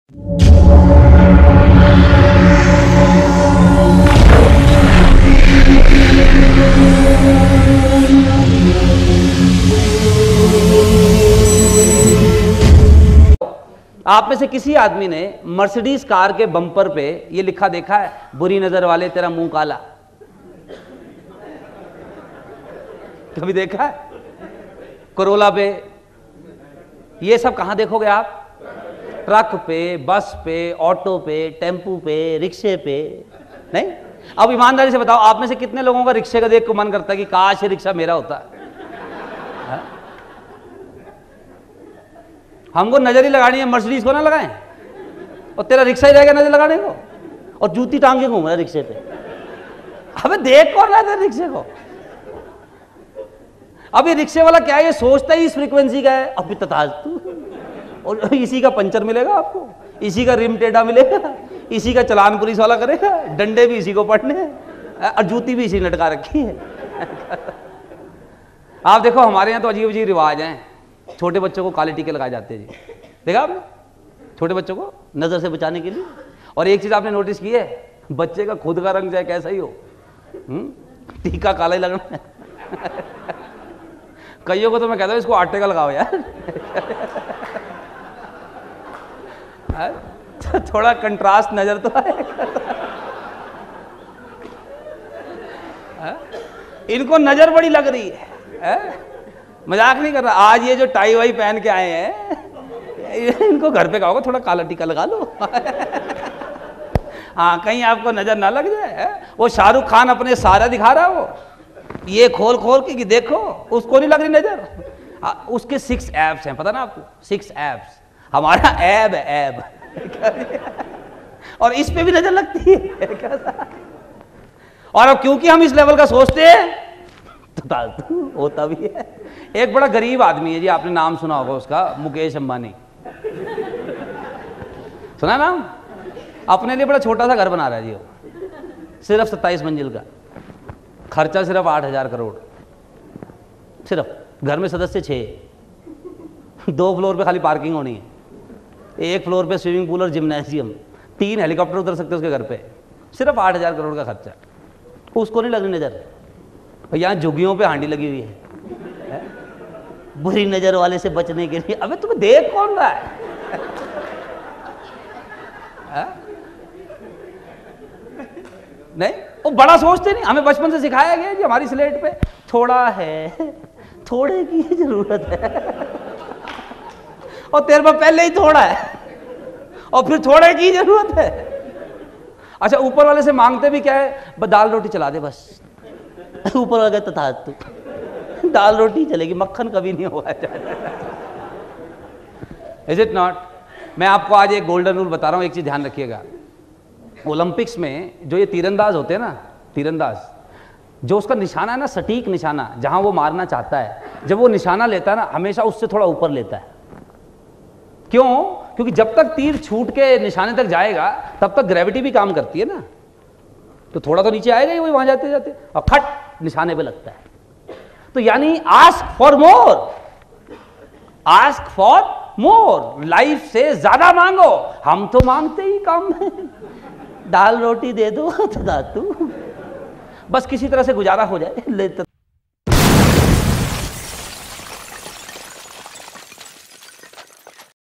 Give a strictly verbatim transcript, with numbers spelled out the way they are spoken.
आप में से किसी आदमी ने मर्सिडीज कार के बम्पर पे ये लिखा देखा है, बुरी नजर वाले तेरा मुंह काला? कभी देखा है? कोरोला पे ये सब कहां देखोगे आप? ट्रक पे, बस पे, ऑटो पे, टेम्पू पे, रिक्शे पे। नहीं? अब ईमानदारी से बताओ, आप में से कितने लोगों का रिक्शे का देख को मन करता है कि काश ये रिक्शा मेरा होता है? हमको नजर ही लगानी है, मर्सिडीज को ना लगाएं। और तेरा रिक्शा ही रहेगा नजर लगाने को, और जूती टांग के घूम रहा है रिक्शे पे। अबे देख कौन रहा था रिक्शे को? अब ये रिक्शे वाला क्या है, ये सोचता ही इस फ्रीक्वेंसी का है, अभी तताज तू, और इसी का पंचर मिलेगा आपको, इसी का रिम टेढ़ा मिलेगा, इसी का चलान पुलिस वाला करेगा, डंडे भी इसी को पड़ने हैं, और जूती भी इसी लटका रखी है। आप देखो हमारे यहाँ तो अजीब अजीब रिवाज हैं। छोटे बच्चों को काले टीके लगाए जाते हैं जी, देखा आपने? छोटे बच्चों को नजर से बचाने के लिए। और एक चीज आपने नोटिस की है, बच्चे का खुद का रंग चाहे कैसा ही हो, टीका काला ही लगना है। कईयों को तो मैं कहता हूं इसको आटे का लगाओ यार। थोड़ा कंट्रास्ट नजर तो आएगा। इनको नजर बड़ी लग रही है, है? मजाक नहीं कर रहा। आज ये जो टाई वाई पहन के आए हैं, इनको घर पे कहोगे थोड़ा काला टीका लगा लो। हाँ, कहीं आपको नजर ना लग जाए। वो शाहरुख खान अपने सारा दिखा रहा है, वो ये खोल खोल के कि देखो, उसको नहीं लग रही नजर। आ, उसके सिक्स एब्स हैं, पता ना आपको? Six abs. हमारा एब है, एब। और इस पे भी नजर लगती है। और अब क्योंकि हम इस लेवल का सोचते हैं तो होता भी है। एक बड़ा गरीब आदमी है जी, आपने नाम सुना होगा उसका, मुकेश अंबानी। सुना नाम? अपने लिए बड़ा छोटा सा घर बना रहा है जी वो, सिर्फ सत्ताईस मंजिल का, खर्चा सिर्फ आठ हजार करोड़। सिर्फ घर में सदस्य छह, दो फ्लोर पे खाली पार्किंग होनी है, एक फ्लोर पे स्विमिंग पूल और जिम्नेशियम, तीन हेलीकॉप्टर उतर सकते उसके घर पे। सिर्फ आठ हजार करोड़ का खर्चा, उसको नहीं लग रही नजर। यहाँ झुग्गियों पे हांडी लगी हुई है, है? बुरी नजर वाले से बचने के लिए। अबे तुम्हें देख कौन रहा है? है? नहीं, वो बड़ा सोचते नहीं। हमें बचपन से सिखाया गया कि हमारी स्लेट पे थोड़ा है, थोड़े की जरूरत है, और तेरे पर पहले ही थोड़ा है, और फिर थोड़े की जरूरत है। अच्छा, ऊपर वाले से मांगते भी क्या है? बस दाल रोटी चला दे बस। ऊपर वाले तथा तू दाल रोटी चलेगी, मक्खन कभी नहीं हुआ। Is it not? मैं आपको आज एक गोल्डन रूल बता रहा हूं, एक चीज ध्यान रखिएगा। ओलंपिक्स में जो ये तीरंदाज होते हैं ना, तीरंदाज, जो उसका निशाना है ना, सटीक निशाना, जहां वो मारना चाहता है, जब वो निशाना लेता है ना, हमेशा उससे थोड़ा ऊपर लेता है। क्यों? क्योंकि जब तक तीर छूट के निशाने तक जाएगा तब तक ग्रेविटी भी काम करती है ना, तो थोड़ा तो नीचे आएगा ही वही, वहां जाते जाते, और खट निशाने पे लगता है। तो यानी ask for more, ask for more, life से ज्यादा मांगो। हम तो मांगते ही कम है, दाल रोटी दे दो तो तू, बस किसी तरह से गुजारा हो जाए। ले